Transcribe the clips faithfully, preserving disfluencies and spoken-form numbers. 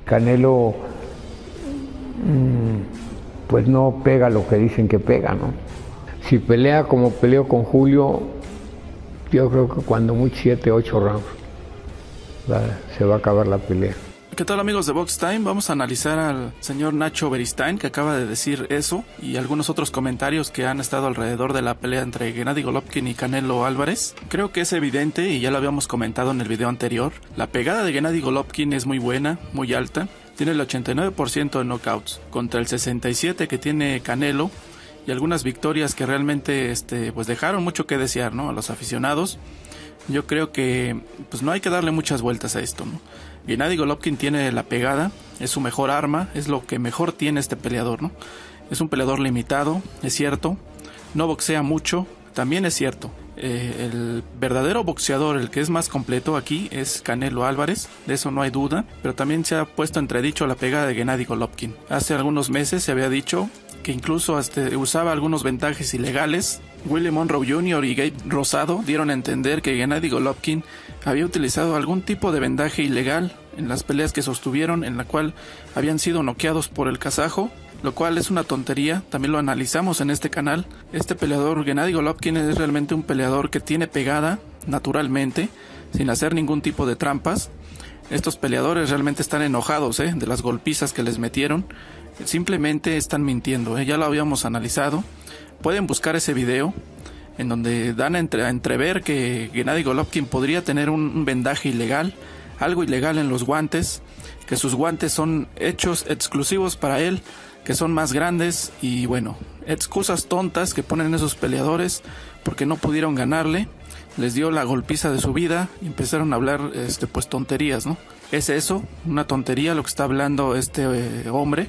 Canelo mmm, pues no pega lo que dicen que pega, ¿no? Si pelea como peleó con Julio, yo creo que cuando mucho siete, ocho rounds se va a acabar la pelea. ¿Qué tal, amigos de Box Time? Vamos a analizar al señor Nacho Beristain, que acaba de decir eso, y algunos otros comentarios que han estado alrededor de la pelea entre Gennady Golovkin y Canelo Álvarez. Creo que es evidente, y ya lo habíamos comentado en el video anterior, la pegada de Gennady Golovkin es muy buena, muy alta. Tiene el ochenta y nueve por ciento de knockouts contra el sesenta y siete por ciento que tiene Canelo, y algunas victorias que realmente este, pues dejaron mucho que desear, ¿no?, a los aficionados. Yo creo que pues no hay que darle muchas vueltas a esto, ¿no? Gennady Golovkin tiene la pegada, es su mejor arma, es lo que mejor tiene este peleador, ¿no? Es un peleador limitado, es cierto, no boxea mucho, también es cierto. Eh, el verdadero boxeador, el que es más completo aquí, es Canelo Álvarez, de eso no hay duda, pero también se ha puesto entredicho la pegada de Gennady Golovkin. Hace algunos meses se había dicho que incluso hasta usaba algunos vendajes ilegales. Willie Monroe junior y Gabe Rosado dieron a entender que Gennady Golovkin había utilizado algún tipo de vendaje ilegal en las peleas que sostuvieron, en la cual habían sido noqueados por el kazajo, lo cual es una tontería. También lo analizamos en este canal. Este peleador, Gennady Golovkin, es realmente un peleador que tiene pegada naturalmente, sin hacer ningún tipo de trampas. Estos peleadores realmente están enojados ¿eh? de las golpizas que les metieron. Simplemente están mintiendo, ¿eh? Ya lo habíamos analizado. Pueden buscar ese video en donde dan a, entre, a entrever que Gennady Golovkin podría tener un, un vendaje ilegal, algo ilegal en los guantes, que sus guantes son hechos exclusivos para él, que son más grandes, y bueno, excusas tontas que ponen esos peleadores porque no pudieron ganarle. Les dio la golpiza de su vida y empezaron a hablar este, pues tonterías, ¿no? Es eso, una tontería lo que está hablando este eh, hombre,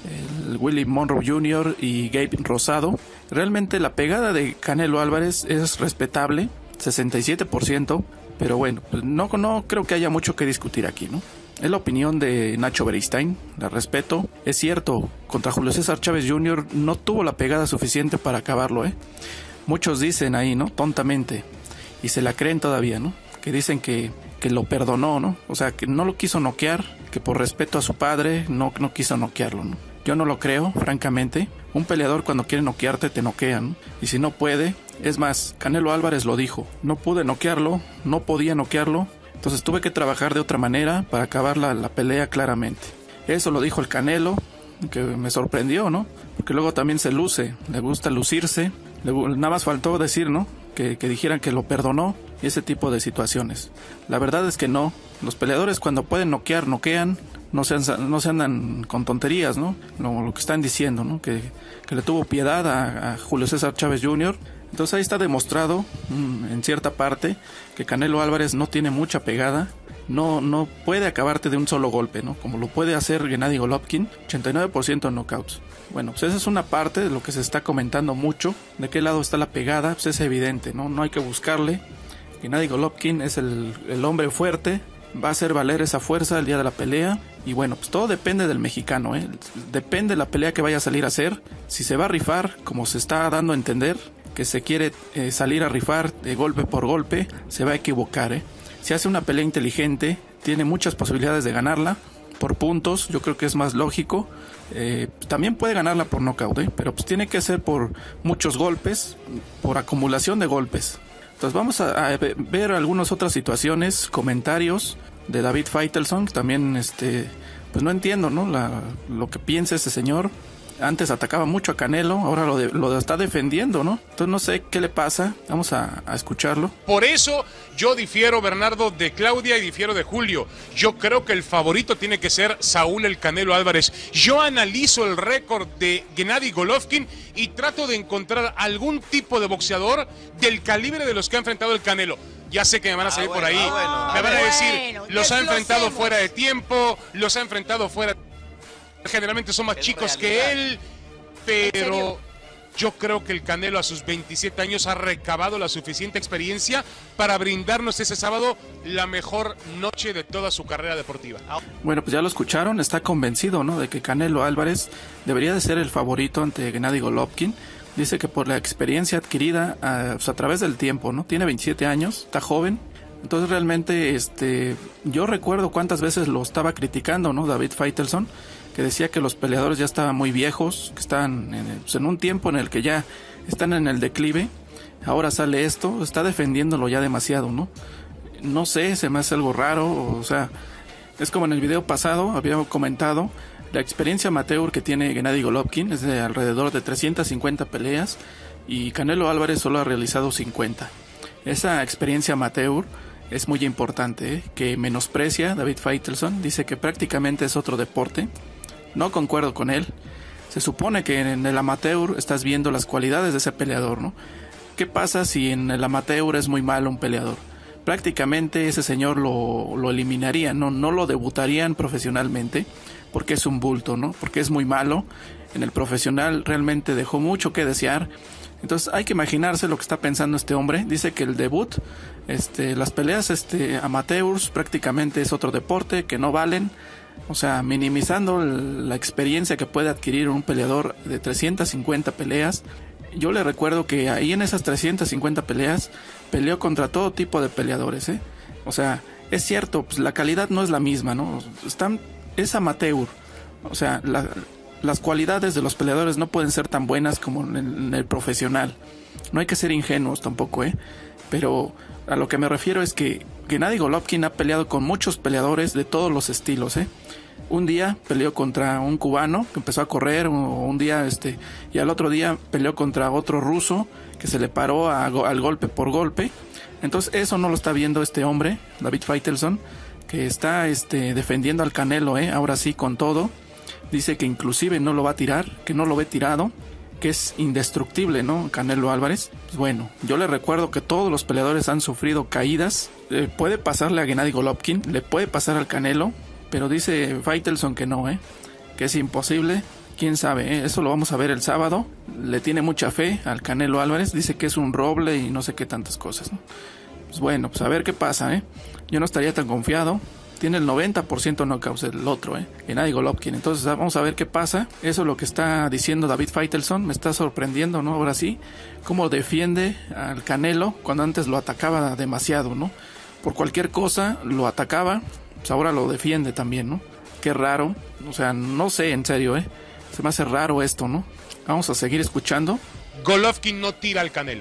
el Willie Monroe junior y Gabe Rosado. Realmente la pegada de Canelo Álvarez es respetable, sesenta y siete por ciento, pero bueno, pues no, no creo que haya mucho que discutir aquí, ¿no? Es la opinión de Nacho Beristain, la respeto. Es cierto, contra Julio César Chávez junior no tuvo la pegada suficiente para acabarlo, ¿eh? Muchos dicen ahí, ¿no?, tontamente, y se la creen todavía, ¿no?, que dicen que, que lo perdonó, ¿no? O sea, que no lo quiso noquear, que por respeto a su padre no, no quiso noquearlo, ¿no? Yo no lo creo, francamente. Un peleador cuando quiere noquearte te noquea, ¿no? Y si no puede, es más, Canelo Álvarez lo dijo, no pude noquearlo, no podía noquearlo, entonces tuve que trabajar de otra manera para acabar la, la pelea claramente. Eso lo dijo el Canelo, que me sorprendió, ¿no? Porque luego también se luce, le gusta lucirse, le, nada más faltó decir, ¿no?, que, que dijeran que lo perdonó, y ese tipo de situaciones. La verdad es que no, los peleadores cuando pueden noquear, noquean. No se, no se andan con tonterías, ¿no? Lo, lo que están diciendo, ¿no? Que, que le tuvo piedad a, a Julio César Chávez junior Entonces ahí está demostrado, mmm, en cierta parte, que Canelo Álvarez no tiene mucha pegada. No, no puede acabarte de un solo golpe, ¿no?, como lo puede hacer Gennady Golovkin, ochenta y nueve por ciento de knockouts. Bueno, pues esa es una parte de lo que se está comentando mucho. ¿De qué lado está la pegada? Pues es evidente, ¿no? No hay que buscarle. Gennady Golovkin es el, el hombre fuerte, va a hacer valer esa fuerza el día de la pelea. Y bueno, pues todo depende del mexicano, ¿eh? Depende de la pelea que vaya a salir a hacer. Si se va a rifar, como se está dando a entender, que se quiere eh, salir a rifar de golpe por golpe, se va a equivocar, ¿eh? Si hace una pelea inteligente, tiene muchas posibilidades de ganarla por puntos. Yo creo que es más lógico. Eh, también puede ganarla por nocaut, ¿eh? Pero pues tiene que ser por muchos golpes, por acumulación de golpes. Entonces vamos a, a ver algunas otras situaciones, comentarios de David Faitelson. También este, pues no entiendo, ¿no?, la, lo que piensa ese señor. Antes atacaba mucho a Canelo, ahora lo, de, lo está defendiendo, ¿no? Entonces no sé qué le pasa, vamos a, a escucharlo. Por eso yo difiero, Bernardo, de Claudia y difiero de Julio. Yo creo que el favorito tiene que ser Saúl el Canelo Álvarez. Yo analizo el récord de Gennady Golovkin y trato de encontrar algún tipo de boxeador del calibre de los que ha enfrentado el Canelo. Ya sé que me van a salir ah, bueno, por ahí, ah, bueno, me van a decir, bueno, los ha enfrentado lo fuera de tiempo, los ha enfrentado fuera de... Generalmente son más es chicos realidad. que él, pero yo creo que el Canelo a sus veintisiete años ha recabado la suficiente experiencia para brindarnos ese sábado la mejor noche de toda su carrera deportiva. Bueno, pues ya lo escucharon, está convencido, ¿no?, de que Canelo Álvarez debería de ser el favorito ante Gennady Golovkin. Dice que por la experiencia adquirida a, pues a través del tiempo, ¿no? Tiene veintisiete años, está joven, Entonces realmente este yo recuerdo cuántas veces lo estaba criticando, ¿no? David Faitelson, que decía que los peleadores ya estaban muy viejos, que estaban en, pues en un tiempo en el que ya están en el declive. Ahora sale esto, está defendiéndolo ya demasiado, ¿no? No sé, se me hace algo raro, o sea, es como en el video pasado había comentado, la experiencia amateur que tiene Gennady Golovkin es de alrededor de trescientas cincuenta peleas y Canelo Álvarez solo ha realizado cincuenta. Esa experiencia amateur es muy importante, ¿eh? Que menosprecia David Faitelson, dice que prácticamente es otro deporte. No concuerdo con él. Se supone que en el amateur estás viendo las cualidades de ese peleador, ¿no? ¿Qué pasa si en el amateur es muy malo un peleador? Prácticamente ese señor lo, lo eliminaría, ¿no? No lo debutarían profesionalmente porque es un bulto, ¿no? Porque es muy malo. En el profesional realmente dejó mucho que desear. Entonces hay que imaginarse lo que está pensando este hombre. Dice que el debut, este, las peleas este, amateurs prácticamente es otro deporte, que no valen. O sea, minimizando la experiencia que puede adquirir un peleador de trescientas cincuenta peleas. Yo le recuerdo que ahí en esas trescientas cincuenta peleas peleó contra todo tipo de peleadores, ¿eh? O sea, es cierto, pues la calidad no es la misma, ¿no? Están, es amateur. O sea, la, las cualidades de los peleadores no pueden ser tan buenas como en el, en el profesional. No hay que ser ingenuos tampoco, ¿eh? Pero a lo que me refiero es que Gennady Golovkin ha peleado con muchos peleadores de todos los estilos, ¿eh? Un día peleó contra un cubano que empezó a correr, o un día este y al otro día peleó contra otro ruso que se le paró a, al golpe por golpe. Entonces eso no lo está viendo este hombre, David Faitelson, que está este defendiendo al Canelo, ¿eh? Ahora sí con todo. Dice que inclusive no lo va a tirar, que no lo ve tirado, que es indestructible, ¿no? Canelo Álvarez. Pues bueno, yo le recuerdo que todos los peleadores han sufrido caídas. Eh, puede pasarle a Gennady Golovkin, le puede pasar al Canelo, pero dice Faitelson que no, ¿eh? Que es imposible. Quién sabe, ¿eh? Eso lo vamos a ver el sábado. Le tiene mucha fe al Canelo Álvarez, dice que es un roble y no sé qué tantas cosas, ¿no? Pues bueno, pues a ver qué pasa, ¿eh? Yo no estaría tan confiado. Tiene el noventa por ciento knockouts el otro, ¿eh? Gennady Golovkin. Entonces vamos a ver qué pasa. Eso es lo que está diciendo David Faitelson. Me está sorprendiendo, ¿no? Ahora sí, cómo defiende al Canelo cuando antes lo atacaba demasiado, ¿no? Por cualquier cosa lo atacaba, pues ahora lo defiende también, ¿no? Qué raro. O sea, no sé, en serio, ¿eh? Se me hace raro esto, ¿no? Vamos a seguir escuchando. Golovkin no tira al Canelo.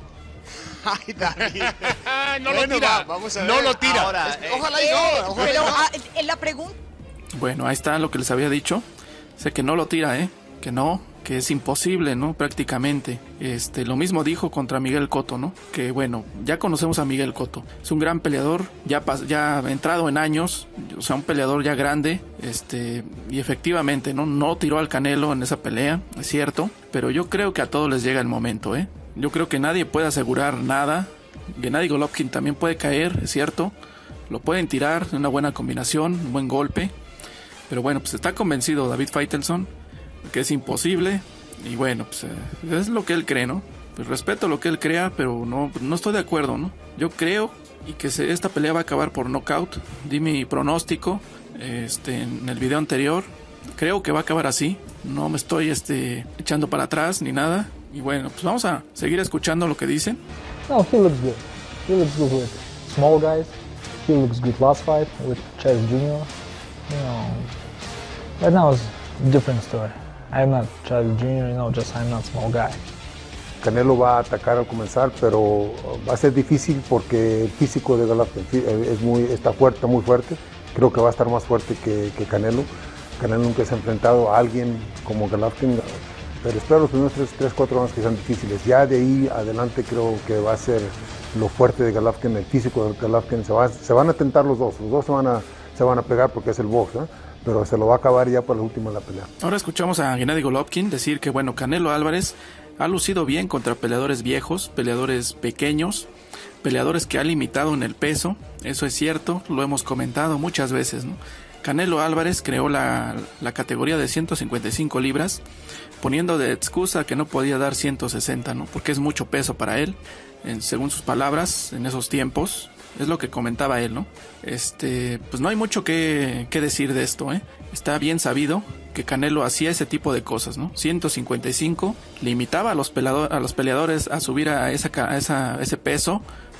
Ay, David. no bueno, lo tira. Va, vamos a ver. No lo tira. Ahora, es, eh, ojalá y no. Ojalá pero y no. Ah, en la pregunta. Bueno, ahí está lo que les había dicho. Sé que no lo tira, ¿eh? Que no, que es imposible, ¿no? Prácticamente. Este, lo mismo dijo contra Miguel Cotto, ¿no? Que bueno, ya conocemos a Miguel Cotto. Es un gran peleador, ya, ya entrado en años, o sea, un peleador ya grande, este, y efectivamente, ¿no? No tiró al Canelo en esa pelea, es cierto, pero yo creo que a todos les llega el momento, ¿eh? Yo creo que nadie puede asegurar nada. Gennady Golovkin también puede caer, es cierto. Lo pueden tirar, una buena combinación, un buen golpe. Pero bueno, pues está convencido David Faitelson que es imposible. Y bueno, pues es lo que él cree, ¿no? Pues respeto lo que él crea, pero no, no estoy de acuerdo, ¿no? Yo creo y que se, esta pelea va a acabar por knockout. Di mi pronóstico este, en el video anterior. Creo que va a acabar así. No me estoy este, echando para atrás ni nada. Y bueno, pues vamos a seguir escuchando lo que dicen. No, he looks good. He looks good with small guys. He looks good last fight with Chase Junior You know, right now it's a different story. I'm not Chase Junior, you know, just I'm not small guy. Canelo va a atacar al comenzar, pero va a ser difícil porque el físico de Golovkin es muy, está fuerte, está muy fuerte. Creo que va a estar más fuerte que, que Canelo. Canelo nunca se ha enfrentado a alguien como Golovkin. Pero espero los primeros tres, cuatro años que sean difíciles. Ya de ahí adelante creo que va a ser lo fuerte de Golovkin, el físico de Golovkin. Se, va, se van a tentar los dos, los dos se van a, se van a pegar porque es el box, ¿eh? Pero se lo va a acabar ya por la última de la pelea. Ahora escuchamos a Gennady Golovkin decir que bueno, Canelo Álvarez ha lucido bien contra peleadores viejos, peleadores pequeños, peleadores que ha limitado en el peso. Eso es cierto, lo hemos comentado muchas veces, ¿no? Canelo Álvarez creó la, la categoría de ciento cincuenta y cinco libras, poniendo de excusa que no podía dar ciento sesenta, ¿no? Porque es mucho peso para él, en, según sus palabras, en esos tiempos. Es lo que comentaba él, ¿no? Este, pues no hay mucho que, que decir de esto, ¿eh? Está bien sabido que Canelo hacía ese tipo de cosas, ¿no? ciento cincuenta y cinco, limitaba a los, peleador, a los peleadores a subir a, esa, a esa, ese peso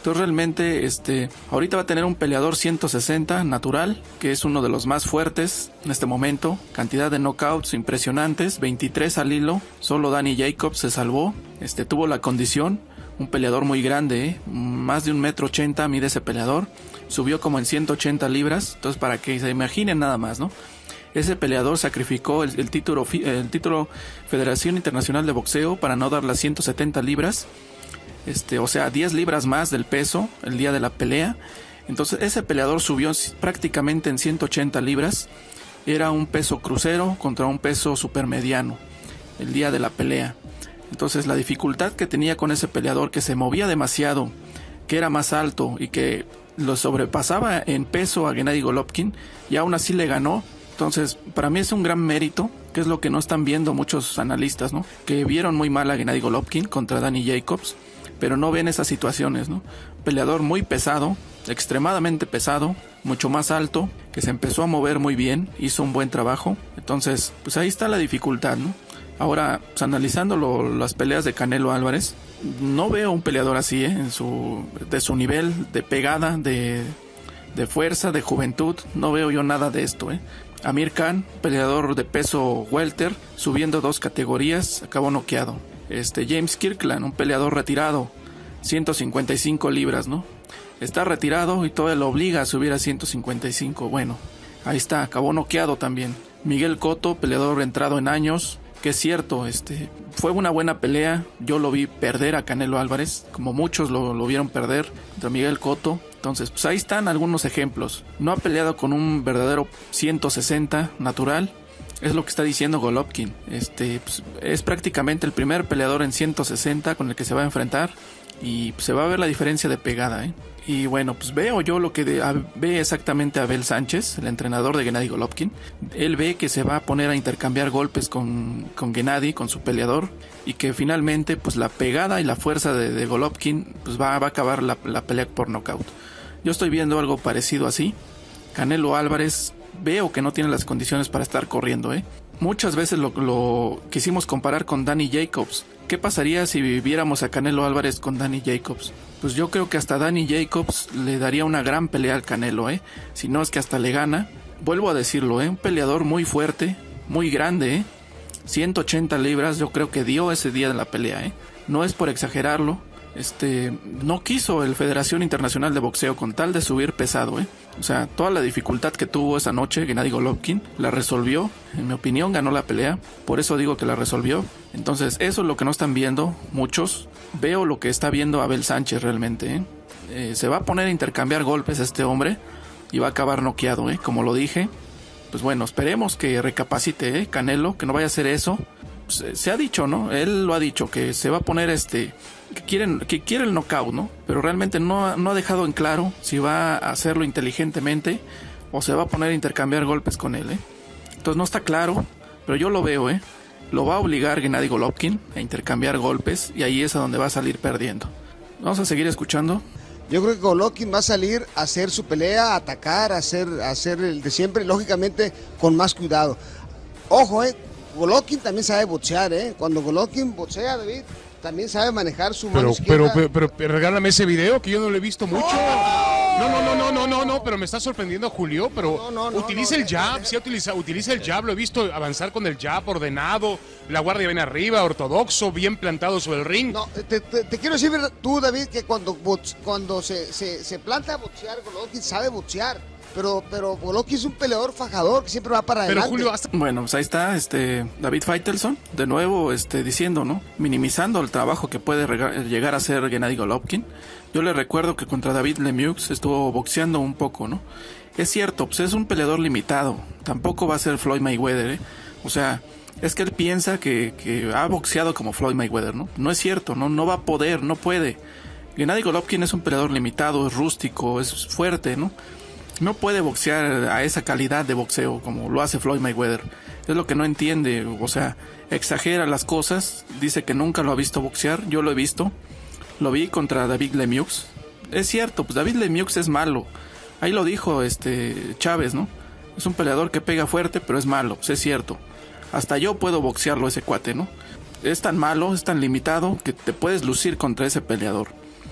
Entonces realmente este ahorita va a tener un peleador ciento sesenta natural, que es uno de los más fuertes en este momento. Cantidad de knockouts impresionantes, veintitrés al hilo. Solo Danny Jacobs se salvó. Este tuvo la condición, un peleador muy grande, ¿eh? Más de un metro ochenta mide ese peleador. Subió como en ciento ochenta libras. Entonces para que se imaginen nada más, ¿no? Ese peleador sacrificó el, el título el título Federación Internacional de Boxeo para no dar las ciento setenta libras. Este, o sea, diez libras más del peso el día de la pelea. Entonces ese peleador subió prácticamente en ciento ochenta libras. Era un peso crucero contra un peso supermediano el día de la pelea. Entonces la dificultad que tenía con ese peleador, que se movía demasiado, que era más alto y que lo sobrepasaba en peso a Gennady Golovkin, y aún así le ganó. Entonces para mí es un gran mérito, que es lo que no están viendo muchos analistas, ¿no? Que vieron muy mal a Gennady Golovkin contra Danny Jacobs, pero no ven esas situaciones, ¿no? Peleador muy pesado, extremadamente pesado, mucho más alto, que se empezó a mover muy bien, hizo un buen trabajo. Entonces, pues ahí está la dificultad, ¿no? Ahora, pues, analizando lo, las peleas de Canelo Álvarez, no veo un peleador así, ¿eh? En su, de su nivel de pegada, de, de fuerza, de juventud, no veo yo nada de esto, ¿eh? Amir Khan, peleador de peso welter, subiendo dos categorías, acabó noqueado. Este James Kirkland, un peleador retirado, ciento cincuenta y cinco libras, ¿no? Está retirado y todavía lo obliga a subir a ciento cincuenta y cinco. Bueno, ahí está, acabó noqueado también. Miguel Cotto, peleador entrado en años, que es cierto, este, fue una buena pelea. Yo lo vi perder a Canelo Álvarez, como muchos lo, lo vieron perder contra Miguel Cotto. Entonces, pues ahí están algunos ejemplos. No ha peleado con un verdadero ciento sesenta natural. Es lo que está diciendo Golovkin. Este, pues, es prácticamente el primer peleador en ciento sesenta con el que se va a enfrentar. Y pues, se va a ver la diferencia de pegada, ¿eh? Y bueno, pues veo yo lo que de, a, ve exactamente Abel Sánchez, el entrenador de Gennady Golovkin. Él ve que se va a poner a intercambiar golpes con, con Gennady, con su peleador. Y que finalmente pues la pegada y la fuerza de, de Golovkin pues va, va a acabar la, la pelea por nocaut. Yo estoy viendo algo parecido así. Canelo Álvarez veo que no tiene las condiciones para estar corriendo, ¿eh? Muchas veces lo, lo quisimos comparar con Danny Jacobs. ¿Qué pasaría si viviéramos a Canelo Álvarez con Danny Jacobs? Pues yo creo que hasta Danny Jacobs le daría una gran pelea al Canelo, ¿eh? Si no es que hasta le gana. Vuelvo a decirlo, ¿eh? Un peleador muy fuerte, muy grande, ¿eh? ciento ochenta libras yo creo que dio ese día de la pelea, ¿eh? No es por exagerarlo. Este, no quiso el Federación Internacional de Boxeo con tal de subir pesado, ¿eh? O sea, toda la dificultad que tuvo esa noche Gennady Golovkin la resolvió. En mi opinión ganó la pelea, por eso digo que la resolvió. Entonces eso es lo que no están viendo muchos. Veo lo que está viendo Abel Sánchez realmente, ¿eh? Eh, se va a poner a intercambiar golpes este hombre y va a acabar noqueado, ¿eh? Como lo dije. Pues bueno, esperemos que recapacite, ¿eh? Canelo, que no vaya a hacer eso. Se, se ha dicho, ¿no? Él lo ha dicho, que se va a poner este... que quieren que quiere el knockout, ¿no? Pero realmente no, no ha dejado en claro si va a hacerlo inteligentemente o se va a poner a intercambiar golpes con él, ¿eh? Entonces no está claro, pero yo lo veo, ¿eh? Lo va a obligar Gennady Golovkin a intercambiar golpes y ahí es a donde va a salir perdiendo. Vamos a seguir escuchando. Yo creo que Golovkin va a salir a hacer su pelea, a atacar, a hacer, a hacer el de siempre, lógicamente con más cuidado. Ojo, ¿eh? Golovkin también sabe boxear, ¿eh? Cuando Golovkin boxea, David, también sabe manejar su mano pero, izquierda. Pero, pero, pero, regálame ese video que yo no lo he visto mucho. No, no, no, no, no, no, no, pero me está sorprendiendo Julio, pero no, no, no, utiliza no, el jab, no, sí utiliza, utiliza el jab, lo he visto avanzar con el jab ordenado, la guardia bien arriba, ortodoxo, bien plantado sobre el ring. No, te, te, te quiero decir tú, David, que cuando, cuando se, se, se planta a boxear, Golovkin sabe boxear. Pero, pero Golovkin es un peleador fajador que siempre va para adelante. Pero Julio, hasta... Bueno, pues ahí está este David Faitelson, de nuevo este diciendo, ¿no? Minimizando el trabajo que puede llegar a hacer Gennady Golovkin. Yo le recuerdo que contra David Lemieux estuvo boxeando un poco, ¿no? Es cierto, pues es un peleador limitado. Tampoco va a ser Floyd Mayweather, ¿eh? O sea, es que él piensa que, que ha boxeado como Floyd Mayweather, ¿no? No es cierto, no, no va a poder, no puede. Gennady Golovkin es un peleador limitado, es rústico, es fuerte, ¿no? No puede boxear a esa calidad de boxeo como lo hace Floyd Mayweather. Es lo que no entiende, o sea, exagera las cosas, dice que nunca lo ha visto boxear. Yo lo he visto, lo vi contra David Lemieux. Es cierto, pues David Lemieux es malo. Ahí lo dijo este Chávez, ¿no? Es un peleador que pega fuerte, pero es malo, pues es cierto. Hasta yo puedo boxearlo ese cuate, ¿no? Es tan malo, es tan limitado que te puedes lucir contra ese peleador.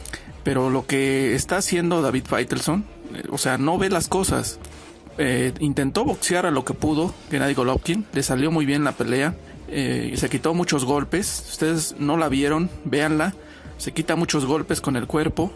Pero lo que está haciendo David Faitelson, eh, o sea, no ve las cosas. Eh, intentó boxear a lo que pudo Gennady Golovkin, le salió muy bien la pelea, eh, se quitó muchos golpes. Ustedes no la vieron, véanla. Se quita muchos golpes con el cuerpo,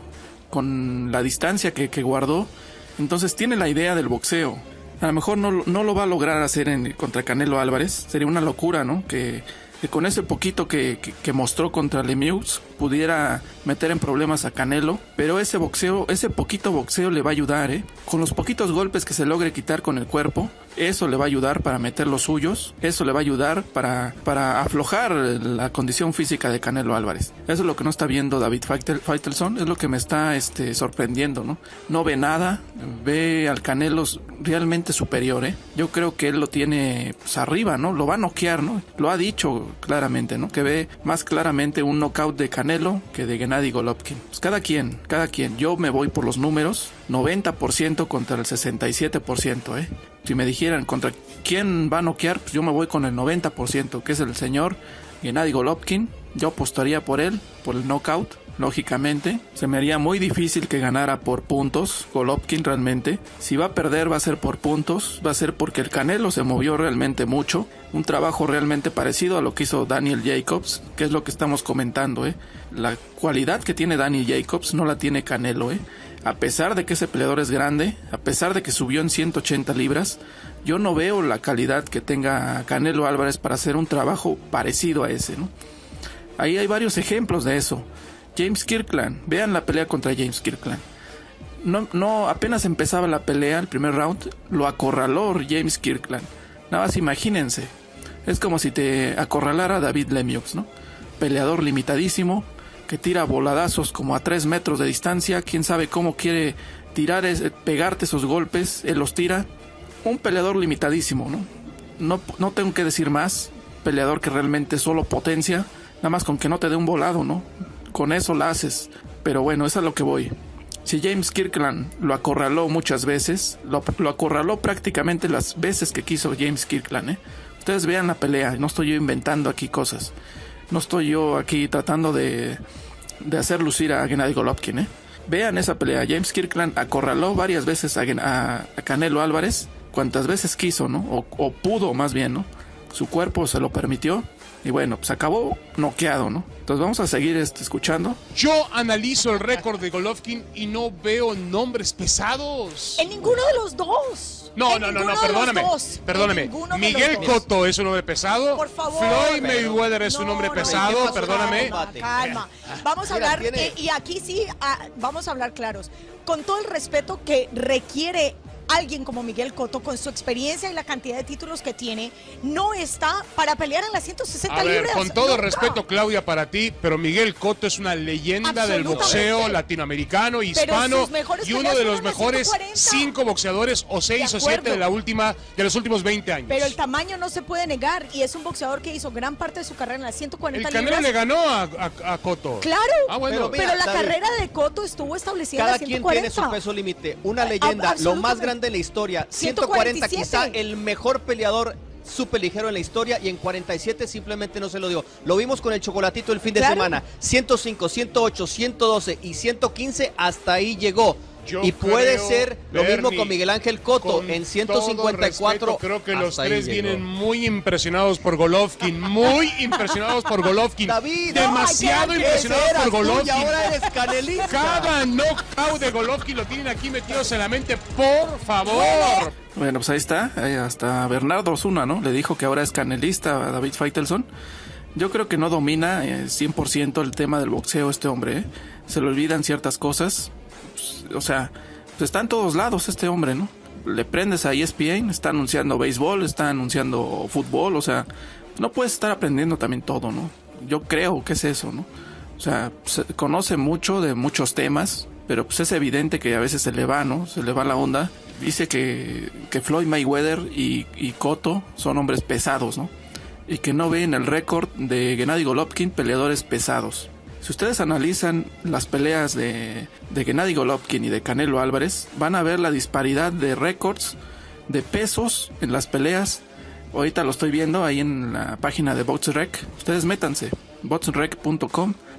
con la distancia que, que guardó. Entonces tiene la idea del boxeo. A lo mejor no, no lo va a lograr hacer en, contra Canelo Álvarez. Sería una locura, ¿no? Que, que con ese poquito que, que, que mostró contra Lemieux pudiera meter en problemas a Canelo. Pero ese boxeo, ese poquito boxeo le va a ayudar, ¿eh? Con los poquitos golpes que se logre quitar con el cuerpo, eso le va a ayudar para meter los suyos. Eso le va a ayudar para, para aflojar la condición física de Canelo Álvarez. Eso es lo que no está viendo David Faitelson. Es lo que me está este, sorprendiendo, ¿no? No ve nada. Ve al Canelo realmente superior, ¿eh? Yo creo que él lo tiene pues, arriba, ¿no? Lo va a noquear, ¿no? Lo ha dicho claramente, ¿no? Que ve más claramente un knockout de Canelo que de Gennady Golovkin. Pues cada quien, cada quien. Yo me voy por los números. noventa por ciento contra el sesenta y siete por ciento, ¿eh? Si me dijeran contra quién va a noquear, pues yo me voy con el noventa por ciento, que es el señor Gennady Golovkin. Yo apostaría por él, por el knockout. Lógicamente, se me haría muy difícil que ganara por puntos Golovkin realmente. Si va a perder va a ser por puntos, va a ser porque el Canelo se movió realmente mucho. Un trabajo realmente parecido a lo que hizo Daniel Jacobs, que es lo que estamos comentando, ¿eh? La cualidad que tiene Daniel Jacobs no la tiene Canelo, ¿eh? A pesar de que ese peleador es grande, a pesar de que subió en ciento ochenta libras, yo no veo la calidad que tenga Canelo Álvarez para hacer un trabajo parecido a ese, ¿no? Ahí hay varios ejemplos de eso. James Kirkland, vean la pelea contra James Kirkland. No, no, apenas empezaba la pelea, el primer round, lo acorraló James Kirkland. Nada más imagínense, es como si te acorralara David Lemieux, ¿no? Peleador limitadísimo, que tira voladazos como a tres metros de distancia, quién sabe cómo quiere tirar, es, pegarte esos golpes, él los tira. Un peleador limitadísimo, ¿no? No, no tengo que decir más, peleador que realmente solo potencia, nada más con que no te dé un volado, ¿no? Con eso la haces. Pero bueno, eso es a lo que voy. Si James Kirkland lo acorraló muchas veces, lo, lo acorraló prácticamente las veces que quiso James Kirkland, ¿eh? Ustedes vean la pelea, no estoy yo inventando aquí cosas. No estoy yo aquí tratando de, de hacer lucir a Gennady Golovkin, ¿eh? Vean esa pelea. James Kirkland acorraló varias veces a, a, a Canelo Álvarez, cuantas veces quiso, ¿no? O, o pudo más bien, ¿no? Su cuerpo se lo permitió. Y bueno, pues acabó noqueado, ¿no? Entonces vamos a seguir este, escuchando. Yo analizo el récord de Golovkin y no veo nombres pesados. En ninguno de los dos. No, en no, no, no, perdóname. Perdóname. Miguel Cotto es un hombre pesado. Por favor. Floyd Mayweather es no, un hombre no, pesado, no, perdóname. Calma, calma. Vamos a Mira, hablar, eh, y aquí sí, ah, vamos a hablar claros. Con todo el respeto que requiere alguien como Miguel Cotto, con su experiencia y la cantidad de títulos que tiene, no está para pelear en las ciento sesenta a ver, libras. Con todo nunca. respeto, Claudia, para ti, pero Miguel Cotto es una leyenda del boxeo latinoamericano, hispano, y uno de los mejores cinco boxeadores, o seis o siete de la última, de los últimos veinte años. Pero el tamaño no se puede negar, y es un boxeador que hizo gran parte de su carrera en las ciento cuarenta libras. El Canelo le ganó a, a, a Cotto. Claro, ah, bueno. pero, mira, pero la David, carrera de Cotto estuvo establecida en las ciento cuarenta. Cada quien tiene su peso límite. Una leyenda, lo más grande de la historia, ciento cuarenta, quizá el mejor peleador superligero en la historia, y en cuarenta y siete simplemente no se lo dio. Lo vimos con el Chocolatito el fin de claro. semana. ciento cinco, ciento ocho, ciento doce y ciento quince, hasta ahí llegó. Yo y puede ser lo Bernie, mismo con Miguel Ángel Cotto en ciento cincuenta y cuatro. Respeto, creo que los tres vienen muy impresionados por Golovkin, muy impresionados por Golovkin. David, demasiado no, impresionados por Golovkin. Y ahora eres canelista. Cada knockout de Golovkin lo tienen aquí metidos en la mente, por favor. Bueno, bueno pues ahí está, ahí hasta Bernardo Osuna, ¿no? Le dijo que ahora es canelista a David Faitelson. Yo creo que no domina eh, cien por ciento el tema del boxeo este hombre, ¿eh? Se le olvidan ciertas cosas. O sea, pues está en todos lados este hombre, ¿no? Le prendes a E S P N, está anunciando béisbol, está anunciando fútbol, o sea, no puedes estar aprendiendo también todo, ¿no? Yo creo que es eso, ¿no? O sea, se conoce mucho de muchos temas, pero pues es evidente que a veces se le va, ¿no? Se le va la onda. Dice que, que Floyd Mayweather y, y Cotto son hombres pesados, ¿no? Y que no ven el récord de Gennady Golovkin, peleadores pesados. Si ustedes analizan las peleas de, de Gennady Golovkin y de Canelo Álvarez, van a ver la disparidad de récords, de pesos en las peleas. Ahorita lo estoy viendo ahí en la página de BoxRec. Ustedes métanse, boxrec punto com.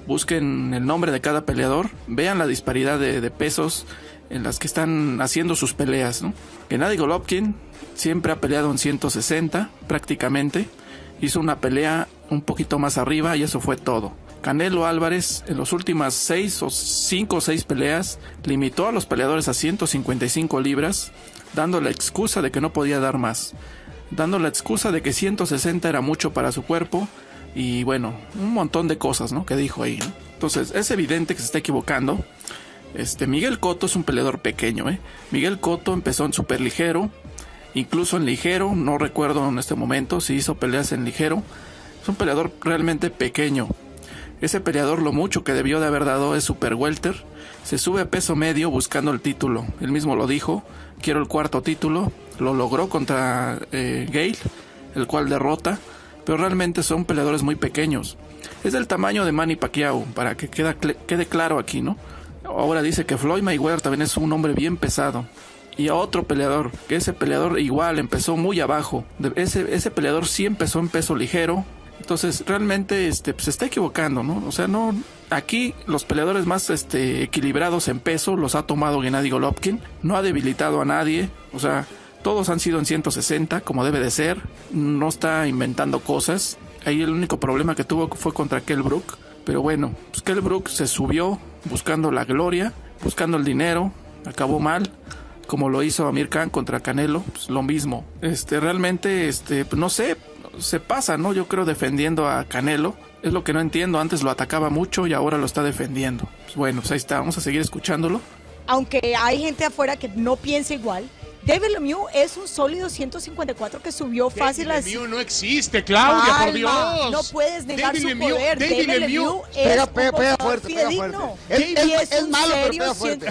busquen el nombre de cada peleador, vean la disparidad de, de pesos en las que están haciendo sus peleas, ¿no? Gennady Golovkin siempre ha peleado en ciento sesenta prácticamente, hizo una pelea un poquito más arriba y eso fue todo. Canelo Álvarez en las últimas seis o cinco o seis peleas limitó a los peleadores a ciento cincuenta y cinco libras, dando la excusa de que no podía dar más, dando la excusa de que ciento sesenta era mucho para su cuerpo y bueno, un montón de cosas, ¿no?, que dijo ahí, ¿no? Entonces es evidente que se está equivocando. Este Miguel Cotto es un peleador pequeño, ¿eh? Miguel Cotto empezó en super ligero, incluso en ligero, no recuerdo en este momento si hizo peleas en ligero. Es un peleador realmente pequeño. Ese peleador lo mucho que debió de haber dado es super welter. Se sube a peso medio buscando el título. Él mismo lo dijo, quiero el cuarto título. Lo logró contra eh, Gale, el cual derrota. Pero realmente son peleadores muy pequeños. Es del tamaño de Manny Pacquiao, para que queda, quede claro aquí, ¿no? Ahora dice que Floyd Mayweather también es un hombre bien pesado. Y a otro peleador, que ese peleador igual empezó muy abajo. Ese, ese peleador sí empezó en peso ligero. Entonces realmente este, pues, se está equivocando, ¿no? O sea, no, aquí los peleadores más este, equilibrados en peso los ha tomado Gennady Golovkin. No ha debilitado a nadie. O sea, todos han sido en ciento sesenta, como debe de ser. No está inventando cosas. Ahí el único problema que tuvo fue contra Kell Brook. Pero bueno, pues Kell Brook se subió buscando la gloria, buscando el dinero. Acabó mal, como lo hizo Amir Khan contra Canelo. Pues lo mismo. Este, realmente, este, pues no sé, se pasa, ¿no? Yo creo defendiendo a Canelo. Es lo que no entiendo. Antes lo atacaba mucho y ahora lo está defendiendo. Pues bueno, pues ahí está. Vamos a seguir escuchándolo. Aunque hay gente afuera que no piensa igual, David Lemieux es un sólido ciento cincuenta y cuatro que subió fácil. David Lemieux no existe, Claudia, Calma, por Dios. No puedes negar David su Lemieux, poder. David, David Lemieux, Lemieux es pega, un pega, pega boxeador fuerte, pega fidedigno. fuerte. Es, Y es, es es un malo, pero serio pega fuerte.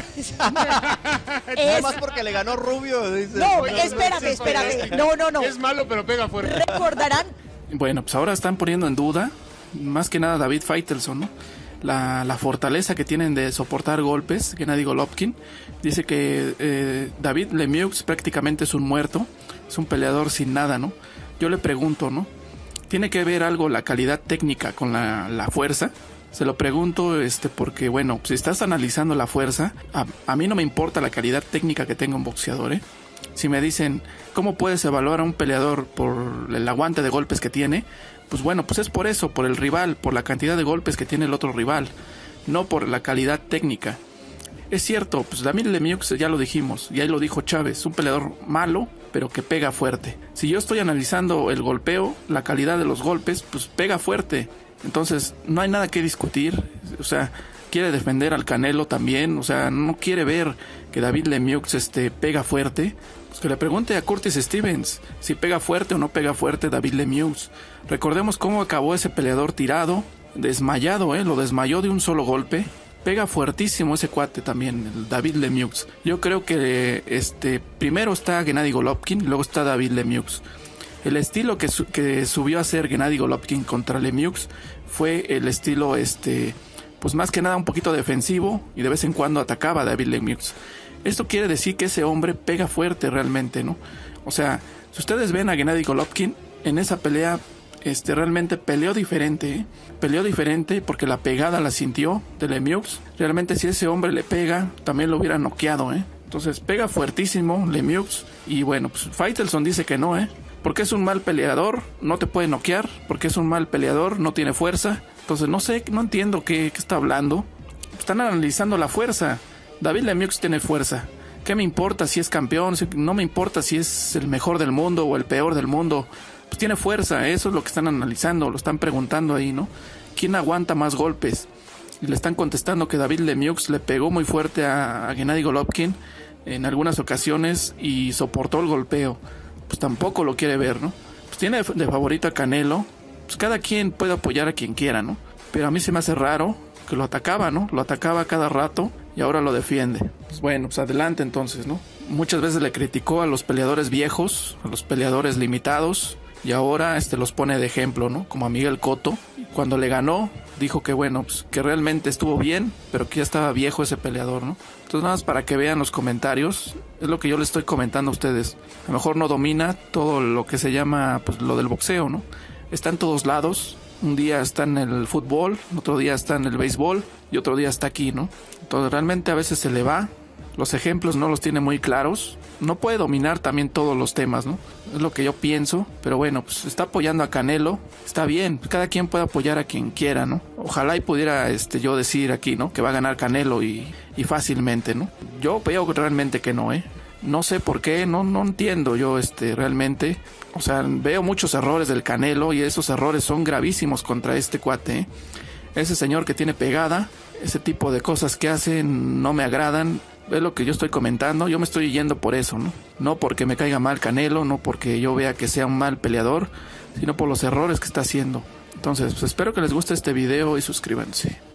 Nada más porque le ganó Rubio. Dice, No, no, espérate, no, espérate. No, no, no. Es malo, pero pega fuerte. Recordarán. Bueno, pues ahora están poniendo en duda, más que nada David Faitelson, ¿no? La, la fortaleza que tienen de soportar golpes. Gennady Golovkin dice que eh, David Lemieux prácticamente es un muerto, es un peleador sin nada, ¿no? Yo le pregunto, ¿no? ¿Tiene que ver algo la calidad técnica con la, la fuerza? Se lo pregunto este porque, bueno, si estás analizando la fuerza, a, a mí no me importa la calidad técnica que tenga un boxeador, ¿eh? Si me dicen, ¿cómo puedes evaluar a un peleador por el aguante de golpes que tiene? Pues bueno, pues es por eso, por el rival, por la cantidad de golpes que tiene el otro rival, no por la calidad técnica. Es cierto, pues David Lemieux ya lo dijimos, y ahí lo dijo Chávez, un peleador malo, pero que pega fuerte. Si yo estoy analizando el golpeo, la calidad de los golpes, pues pega fuerte. Entonces, no hay nada que discutir, o sea, quiere defender al Canelo también, o sea, no quiere ver que David Lemieux este, pega fuerte. Pues que le pregunte a Curtis Stevens si pega fuerte o no pega fuerte David Lemieux. Recordemos cómo acabó ese peleador tirado, desmayado, ¿eh? Lo desmayó de un solo golpe. Pega fuertísimo ese cuate también, el David Lemieux. Yo creo que este primero está Gennady Golovkin, luego está David Lemieux. El estilo que, su que subió a hacer Gennady Golovkin contra Lemieux fue el estilo, este, pues más que nada un poquito defensivo y de vez en cuando atacaba a David Lemieux. Esto quiere decir que ese hombre pega fuerte realmente, ¿no? O sea, si ustedes ven a Gennady Golovkin en esa pelea, este realmente peleó diferente, ¿eh? Peleó diferente porque la pegada la sintió de Lemieux. Realmente si ese hombre le pega, también lo hubiera noqueado, ¿eh? Entonces pega fuertísimo Lemieux y bueno, pues Faitelson dice que no, ¿eh? Porque es un mal peleador, no te puede noquear, porque es un mal peleador, no tiene fuerza. Entonces no sé, no entiendo qué, qué está hablando. Están analizando la fuerza. David Lemieux tiene fuerza. ¿Qué me importa si es campeón? No me importa si es el mejor del mundo o el peor del mundo. Pues tiene fuerza, eso es lo que están analizando, lo están preguntando ahí, ¿no? ¿Quién aguanta más golpes? Y le están contestando que David Lemieux le pegó muy fuerte a, a Gennady Golovkin en algunas ocasiones y soportó el golpeo. Pues tampoco lo quiere ver, ¿no? Pues tiene de, de favorito a Canelo. Pues cada quien puede apoyar a quien quiera, ¿no? Pero a mí se me hace raro que lo atacaba, ¿no? Lo atacaba cada rato y ahora lo defiende. Pues bueno, pues adelante entonces, ¿no? Muchas veces le criticó a los peleadores viejos, a los peleadores limitados, y ahora este los pone de ejemplo, ¿no? Como a Miguel Cotto. Cuando le ganó, dijo que bueno, pues que realmente estuvo bien, pero que ya estaba viejo ese peleador, ¿no? Entonces nada más para que vean los comentarios, es lo que yo les estoy comentando a ustedes. A lo mejor no domina todo lo que se llama, pues lo del boxeo, ¿no? Está en todos lados, Un día está en el fútbol, otro día está en el béisbol y otro día está aquí, ¿no? Entonces realmente a veces se le va, los ejemplos no los tiene muy claros, no puede dominar también todos los temas, ¿no? Es lo que yo pienso, pero bueno, pues está apoyando a Canelo, está bien, cada quien puede apoyar a quien quiera, ¿no? Ojalá y pudiera este, yo decir aquí, ¿no? Que va a ganar Canelo y, y fácilmente, ¿no? Yo veo realmente que no, ¿eh? No sé por qué, no, no entiendo yo este, realmente. O sea, veo muchos errores del Canelo y esos errores son gravísimos contra este cuate, ¿eh? Ese señor que tiene pegada, ese tipo de cosas que hace no me agradan. Es lo que yo estoy comentando, yo me estoy yendo por eso, ¿no? No porque me caiga mal Canelo, no porque yo vea que sea un mal peleador, sino por los errores que está haciendo. Entonces, pues espero que les guste este video y suscríbanse.